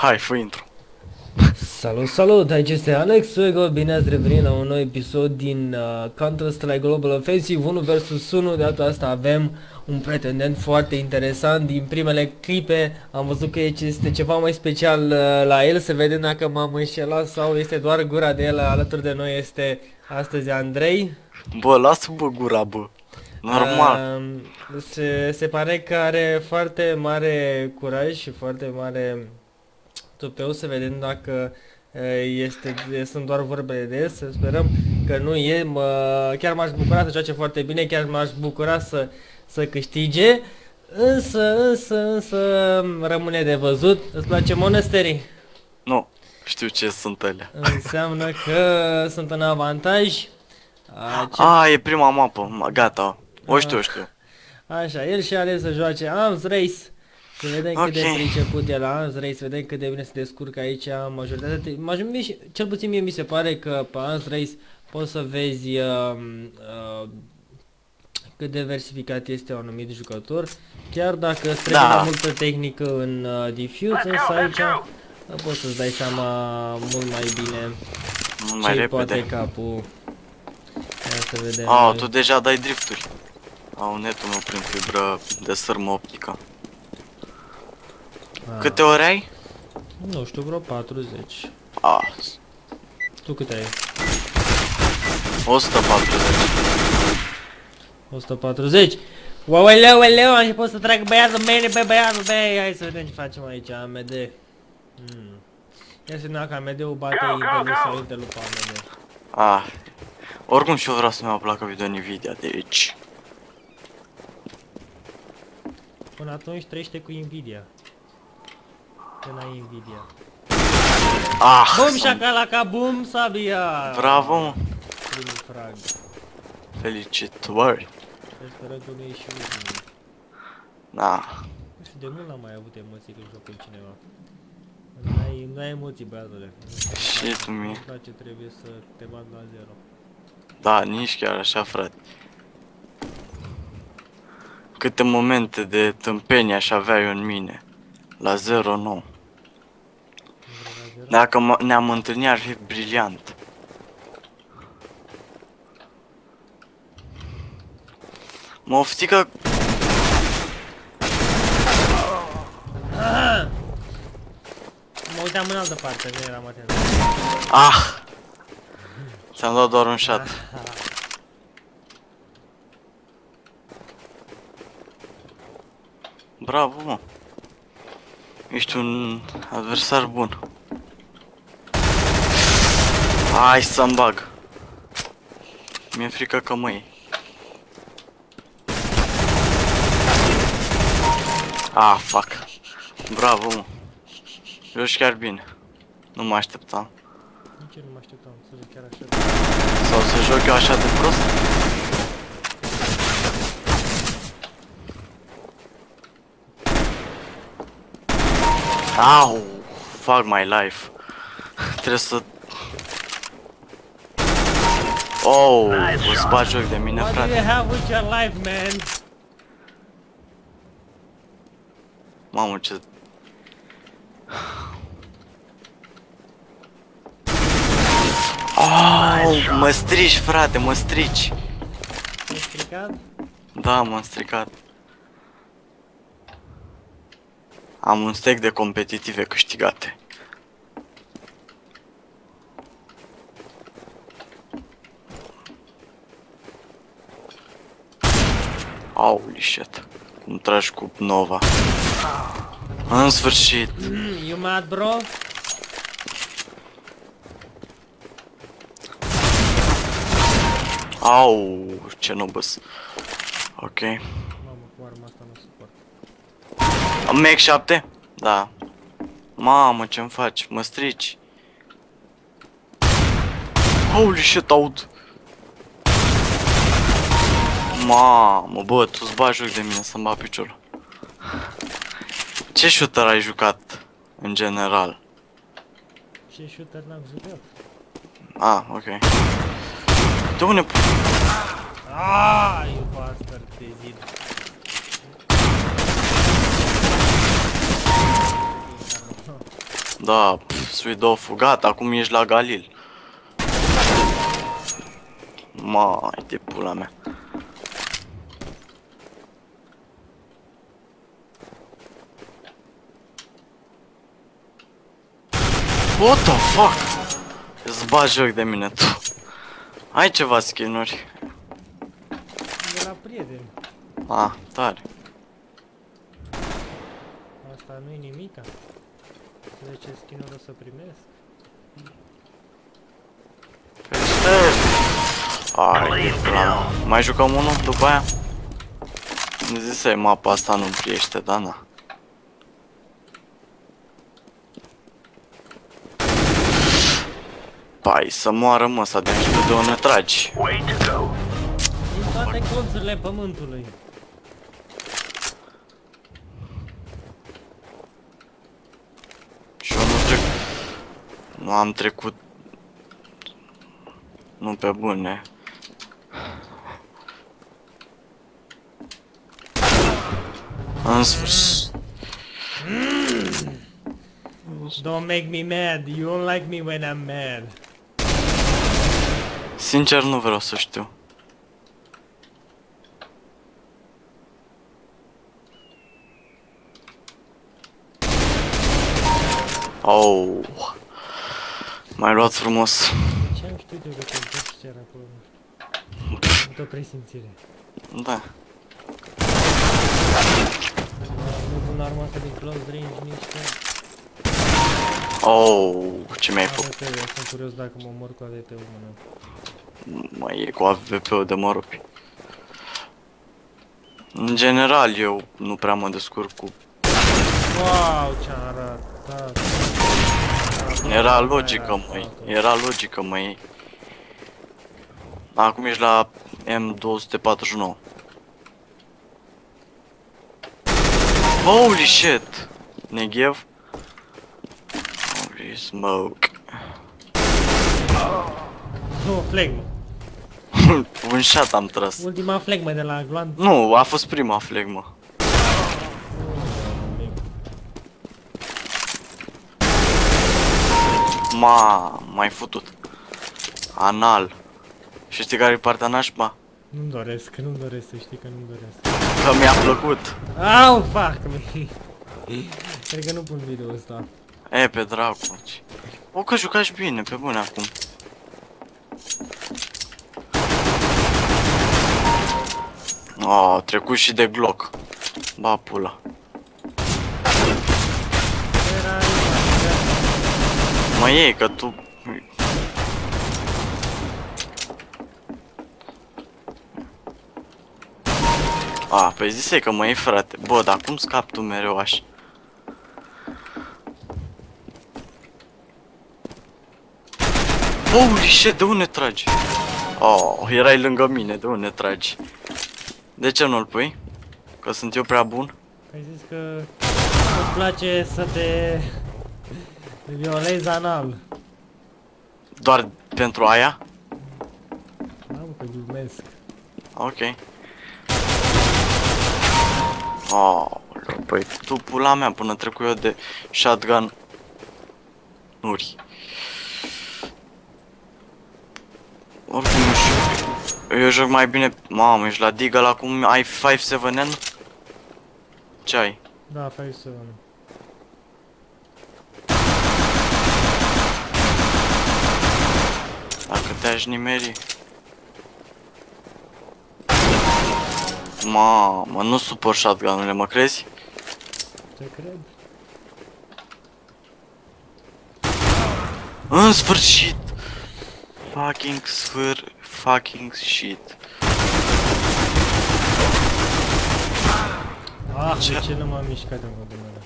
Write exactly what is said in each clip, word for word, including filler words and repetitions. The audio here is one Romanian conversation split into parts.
Hai, fă intru. Salut, salut! Aici este Alex Suego, bine ați revenit la un nou episod din uh, Counter-Strike Global Offensive unu versus unu. De data asta avem un pretendent foarte interesant. Din primele clipe am văzut că este ceva mai special uh, la el, să vedem dacă m-am înșelat sau este doar gura de el. Alături de noi este astăzi Andrei. Bă, lasă-bă gura, bă. Normal. Uh, se, se pare că are foarte mare curaj și foarte mare tupeu, să vedem dacă este, sunt doar vorbele de el, să sperăm că nu e. Mă, chiar m-aș bucura să joace foarte bine, chiar m-aș bucura să, să câștige, însă, însă, însă rămâne de văzut. Îți place Monastery? Nu, știu ce sunt alea. Înseamnă că sunt în avantaj. A, ce... A e prima mapă, gata, o știu, o știu. Așa, el și-a ales să joace Arms Race. Să vedem okay. cât de priceput e la Arms Race, să vedem cât de bine se descurcă aici majoritatea. Cel puțin mie mi se pare că pe Arms Race poți să vezi uh, uh, cât de versificat este un anumit jucător. Chiar dacă trebuie da. mai multă tehnică în uh, Diffuse, însă aici uh, poți să-ți dai seama mult mai bine ce poate capul. Ia să vedem. Ah, tu deja dai drifturi. Au netul meu prin fibră de sârmă optică. Ah. Câte ore ai? Nu știu, vreo patruzeci. Ah. Tu câte ai? o sută patruzeci. o sută patruzeci? Wow, eleu, eleu, am început să trag băiatul bine pe băiatul băi. Hai să vedem ce facem aici, A M D. Hmm. Ia să vedem că A M D-ul bate Intel-ul sau Intel-ul pe A M D. Ah. Oricum și eu vreau să-mi placă video Nvidia, deci... Până atunci trăiește cu Nvidia. Când ai Nvidia. Ah! Bum șacalaca, bum sabia! Bravo, mă! Primul frag. Felicitări! Sperăm că nu e și ultimul. Da. Nu știu, de mult n-am mai avut emoții când joc cu cineva. Nu ai emoții, băiatule. Și tu mie. Îmi place, trebuie să te bat la zero. Da, nici chiar așa, frate. Câte momente de tâmpenie aș avea eu în mine. La zero, nu. Dacă ne-am întâlnit ar fi briliant. Mă oftică... Ah! Mă uitam în altă parte, nu eram atent. Ah! Ți-am dat doar un shot. Bravo, mă. Ești un adversar bun. Hai să-mi bag. Mi-e frică că mă iei. Ah, fuck. Bravo, mă. Joci chiar bine. Nu mă așteptam. Nici eu nu mă așteptam să joc chiar așa. Sau să joc eu așa de prost? Au, fuck my life. Trebuie să... Oh, îți bagi joc de mine, frate. What do you have with your life, man? Mamă, ce... Oh, mă strici, frate, mă strici. M-ai stricat? Da, m-am stricat. Am un stack de competitive câștigate. Holy shit. Îmi tragi cu Nova. În sfârșit. Mm, you mad, bro? Au, ce nobăs. Ok. Mamă, cu arma asta nu suport. Am Mac șapte? Da. Mamă, ce-mi faci? Mă strici. Holy shit, aud. Mamă, bă, tu-ți bagi joc de mine să-mi bag piciorul. Ce shooter ai jucat, în general? Ce shooter n-am jucat? Ah, ok. De unde... Aaaa, you bastard, te zid. Da, Sweet-off-ul, gata, acum ești la Galil. Mai de pula mea. What the fuck? Îți bagi joc de mine tu. Ai ceva skin-uri? De la prieteni. Ah, tare. Asta nu-i nimica. De ce skin-uri o să primesc? Ai, plan. Mai jucăm unul după aia? Îmi zise, mapa asta nu priește, da, na. Pai, să moară mă, să de de unde tragi. Din toate colțurile pământului. Și eu nu trec... Nu am trecut... Nu pe bune. În sfârșit. Don't make me mad. You don't like me when I'm mad. Sincer nu vreau să știu. Oh. M-ai luat frumos. Ce am știut eu că te întorci chiar acolo? Am tot presimțire. Da. Nu pun arma asta din close range nici că... Oh, ce mi-ai făcut? Eu sunt curios dacă mă omor cu A V P-ul mână. Mai e cu A V P-ul de mă rupi. În general, eu nu prea mă descurc cu... Wow, ce-am arătat. Era logică, măi. Era logică, măi. Acum ești la M două patruzeci și nouă. Holy shit! Negev? Holy smoke. Nu, flegmă. Un shot am tras. Ultima flegmă de la gland. Nu, a fost prima flegmă. Ma, m-ai futut. Anal. Și știi care e partea nașpa? Nu-mi doresc, nu-mi doresc, să știi că nu-mi doresc. Că mi-a plăcut. Au, fuck me. Cred că nu pun video ăsta. E, pe dracu. O, că jucași bine, pe bune acum. Oh, trecut și de Glock. Ba pula. Mă iei că tu... A, păi zisei că mă iei, frate. Bă, dar cum scapi tu mereu așa? Holy shit, de unde tragi? Oh, erai lângă mine, de unde tragi? De ce nu-l pui? Că sunt eu prea bun? Ai zis că îți place să te violezi anal. Doar pentru aia? Da, mă, că glumesc. Ok. Oh, păi tu pula mea până trecu eu de shotgun uri. Oricum nu știu. Eu joc mai bine. Mamă, ești la Deagle acum, ai cinci șapte N? Ce ai? Da, fai să... Dacă te-aș nimeri. Mamă, nu suport shotgun-urile, mă crezi? Te cred. În sfârșit! Fucking sfâr... Fucking shit. Ah, ce? De ce nu m-am mișcat în modul meu?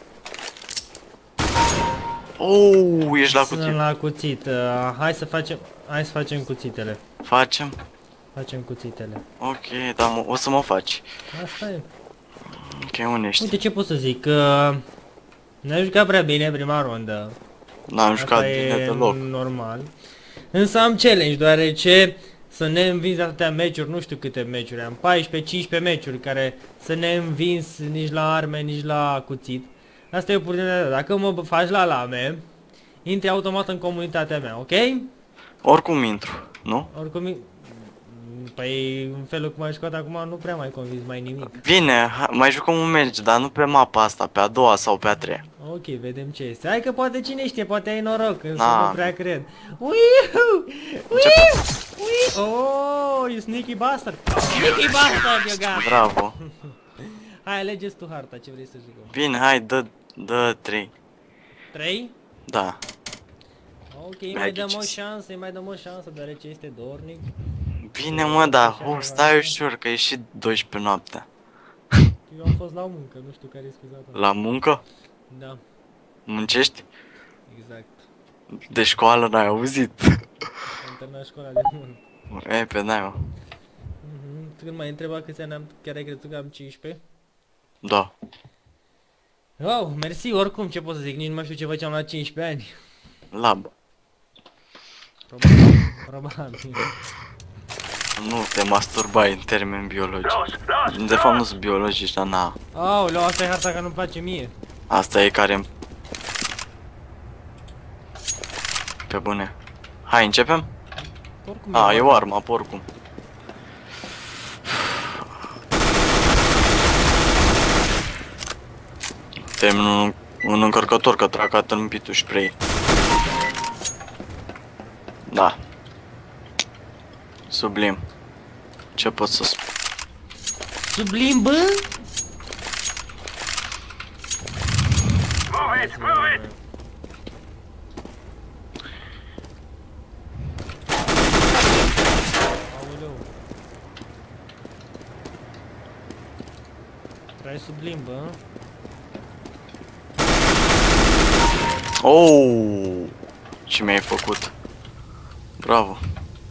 Oh, ești la Sunt cuțit. la cuțit. Uh, hai să facem... Hai să facem cuțitele. Facem? Facem cuțitele. Ok, dar o să mă faci. Asta e. Ok, unde ești? Uite ce pot să zic. Uh, ne-am jucat prea bine prima rundă. N-am jucat Asta bine e deloc. normal. Însă am challenge, deoarece să ne învinzi atâtea meciuri, nu știu câte meciuri am, paisprezece cincisprezece meciuri care să ne învinzi nici la arme, nici la cuțit. Asta e oportunitatea. Dacă mă faci la lame intri automat în comunitatea mea, ok? Oricum intru, nu? Oricum, păi în felul cum ai jucat acum nu prea mai convins mai nimic. Bine, hai, mai jucăm un meci, dar nu pe mapa asta, pe a doua sau pe a treia. Ok, vedem ce este. Hai că poate cine știe, poate ai noroc, însă Na. nu prea cred. Uiu! Uiu! Uiu! Oh, you sneaky bastard! Sneaky bastard, you got! Bravo. Hai, alegeți tu harta, ce vrei să jucăm. Bine, hai, dă, dă trei. trei? Da. Ok, îi mai dăm o șansă, îi mai dăm o șansă, deoarece este dornic. Bine, mă, dar oh, stai ușor, că e și douăsprezece noaptea. Eu am fost la muncă, nu știu care e scuzatul. La muncă? Da, Muncești? exact. De școală n-ai auzit? Am terminat școala de mult. E, pe n-ai, mă. Mhm. Când m-ai întrebat câți ani am, chiar ai crezut că am cincisprezece? Da. Wow, mersi, oricum, ce pot să zic, nici nu mai știu ce făceam la cincisprezece ani. Lab. Probabil, probabil. Nu te masturbai în termeni biologici. De fapt nu sunt biologici, dar na. Aoleu, asta e harta care nu-mi place mie. Asta e care... Pe bune. Hai, începem? Oricum A, e o armă, oricum. Termin un, un încărcător că tracat în pitul spray. Da. Sublim. Ce pot să spun? Sublim, bă? Move it, move it! Aoleu. Trai sublim, bă? Oh! Ce mi-ai făcut? Bravo.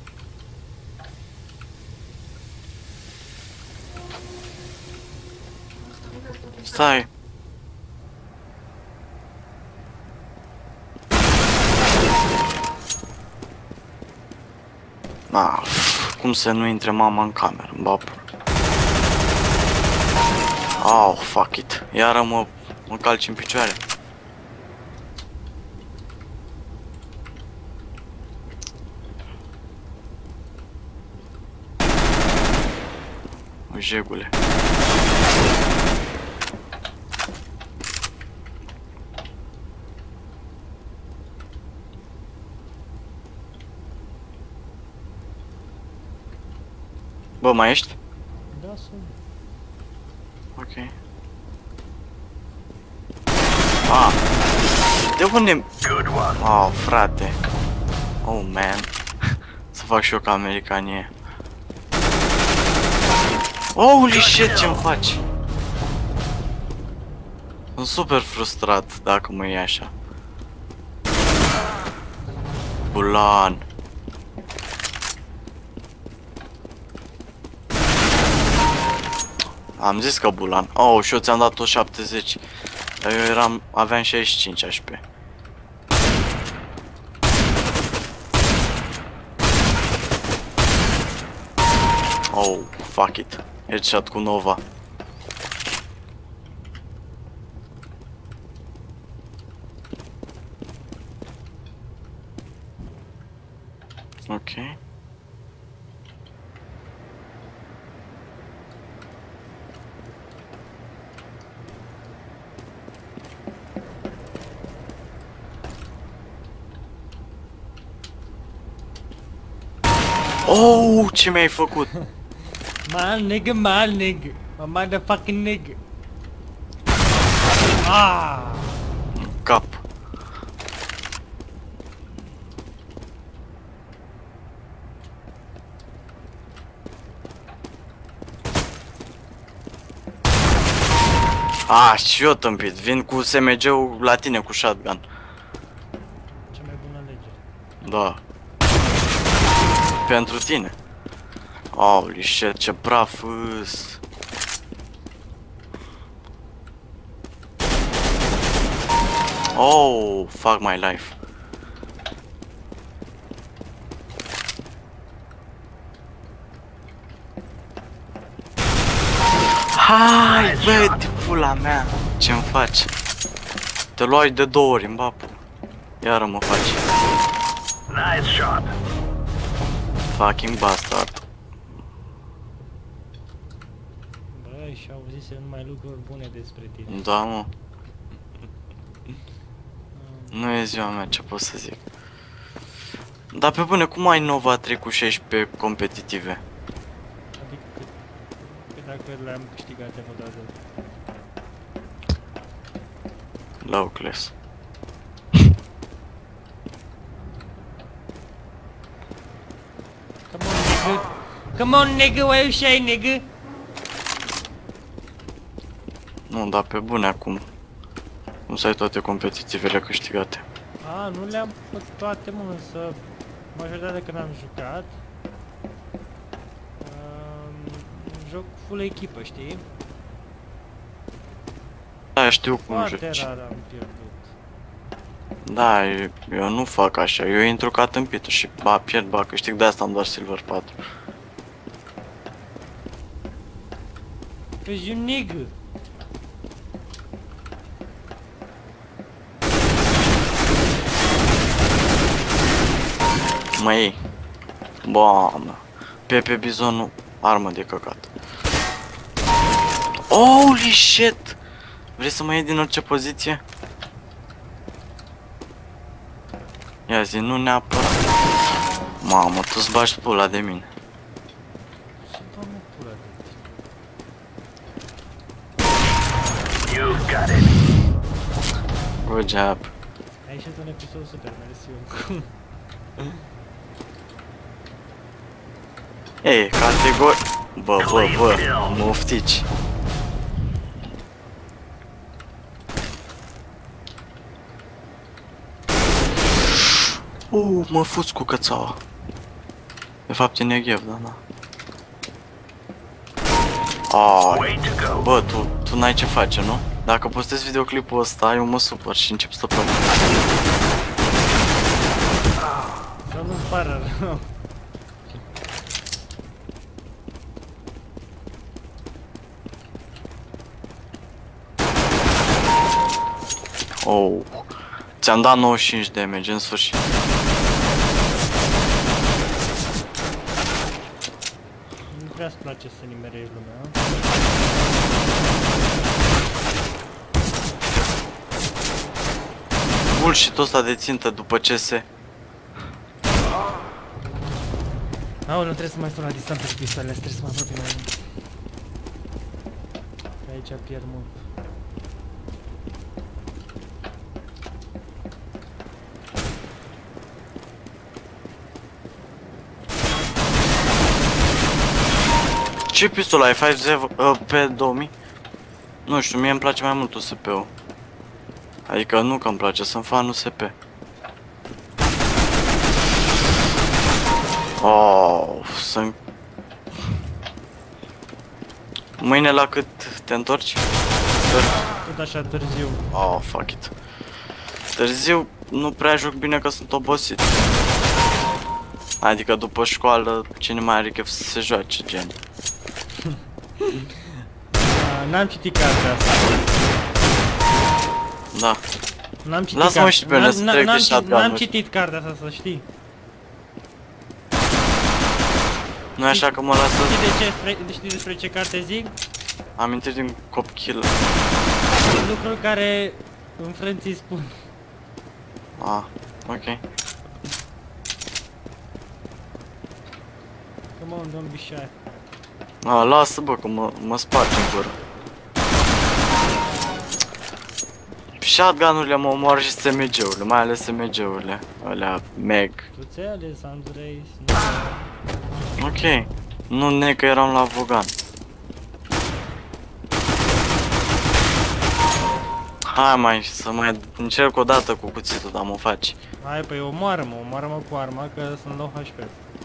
Stai. Ah, cum să nu intre mama în cameră, în bapă. Oh, fuck it. Iară mă, mă calci în picioare. Jegule. Bă, mai ești? Da, sunt. Ok. Ah. De unde? Oh, frate. Oh, man. Să fac și eu ca americanie. Holy shit, ce-mi faci? Sunt super frustrat dacă mă iei așa. Bulan. Am zis că bulan. Oh, și eu ți-am dat o șaptezeci. Dar eu eram, aveam șaizeci și cinci H P. Oh, fuck it. Headshot cu Nova. Ok. Oh, ce mi-ai făcut? Mal nigga, mal nigga. My motherfucking nigga. Ah! Cap. Ah, și eu tâmpit. Vin cu S M G-ul la tine cu shotgun. Cea mai bună lege. Da. Pentru tine. Holy shit, ce praf îs. Oh, fuck my life. Hai, bă, de pula mea. Ce-mi faci? Te luai de două ori în bapă. Iară mă faci. Nice shot. Fucking bastard. Băi, și auzise numai lucruri bune despre tine. Da, mă. Nu e ziua mea, ce pot să zic. Dar pe bune, cum ai Nova trei cu șaisprezece competitive? Adică, că dacă le-am câștigat odată. Low class. Come on, nigga. Come on, nigga, why you shy, nigga? Nu, dar pe bune acum. Nu să ai toate competitivele câștigate. A, nu le-am făcut toate, mă, însă majoritatea când am jucat um, joc full echipă, știi? Da, știu cum Foarte joci. rar am pierdut. Da, eu, eu nu fac așa, eu intru ca tâmpită și ba pierd, ba câștig, de asta am doar Silver patru. Cause you nigga. Mă iei. Boamă. Pepe Bizonul, armă de căcat. Holy shit! Vrei să mă iei din orice poziție? Ia zi, nu neapărat. Mamă, tu-ți bagi pula de mine. Ce doamne pula de You got it. Good job. ai ieșit un episod super, mersi eu. Ei, categori... Bă, bă, bă, moftici. Uuu, mă fuți cu cățaua. De fapt e Negev, da, da. Ai, Way to go. bă, tu, tu n-ai ce face, nu? Dacă postezi videoclipul ăsta, eu mă supăr și încep să plâng. Să nu-ți pară rău. Oh, ți-am dat nouăzeci și cinci damage în sfârșit. Nu prea-ți place să nimerești lumea, a? Bullshit-ul ăsta de țintă după ce se... Aoleu, trebuie să mai stau la distanță cu pistoalele, trebuie să mă apropii mai mult. Că aici pierd mult. Ce pistol ai? cinci zero uh, pe două mii? Nu știu, mie îmi place mai mult U S P-ul. Adică nu că îmi place, sunt fan U S P. Oh, sunt... Mâine la cât te întorci? Tot așa târziu. Oh, fuck it. Târziu nu prea joc bine că sunt obosit. Adică după școală, cine mai are chef să se joace, gen. N-am citit cartea asta. Da. N-am citit Lasă-mă cartea. și pe mine să trec de N-am shotgun-uri. citit cartea asta, să știi. Nu e așa că mă lasă Știi de ce, spre, știi despre ce carte zic? amintiri din copil. Lucruri care înfrânții spun. Ah, ok. Come on, don't be shy. Ah, lasă bă că mă, mă spargi în gură. Shotgun-urile mă omoară și S M G-urile, mai ales S M G-urile. Alea, Meg. Tu ți-ai ales Andrei? Ok. Nu ne că eram la Vogan. Hai mai, să mai încerc o dată cu cuțitul, dar mă faci. Hai, păi omoară-mă, omoară-mă cu arma, că sunt low H P.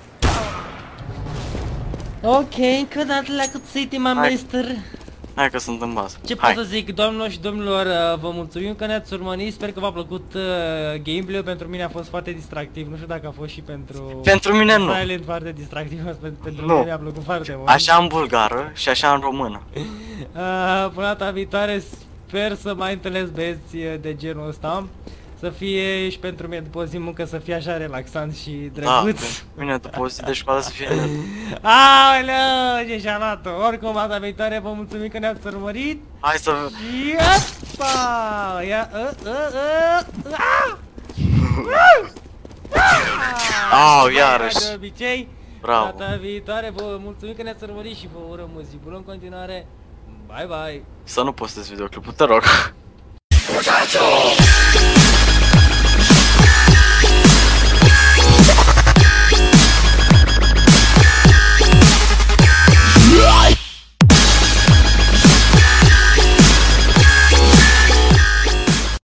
Ok, încă o dată la cuțite, mă, Hai. mister. Hai că sunt în bază. Ce pot Hai. să zic, doamnelor și domnilor, uh, vă mulțumim că ne-ați urmărit, sper că v-a plăcut uh, gameplay-ul, pentru mine a fost foarte distractiv, nu știu dacă a fost și pentru... Pentru mine nu. Silent foarte distractiv, pentru, pentru Nu. mine mi-a plăcut foarte mult. Așa în bulgară și așa în română. Uh, până data viitoare, sper să mai întâlnesc băieți uh, de genul ăsta. să fie și pentru mine după o zi muncă să fie așa relaxant și Da, drăguț. bine, după o zi de școală să fie... Aoleu, ce și-a luat-o. Oricum, data viitoare vă mulțumim că ne-ați urmărit. Hai să... Și apa! Ia, ă, ă, ă, a! Au, Băi, iarăși. De obicei, Bravo. data viitoare vă mulțumim că ne-ați urmărit și vă urăm o zi bună în continuare. Bye, bye! Să nu postezi videoclipul, te rog. Muchacho!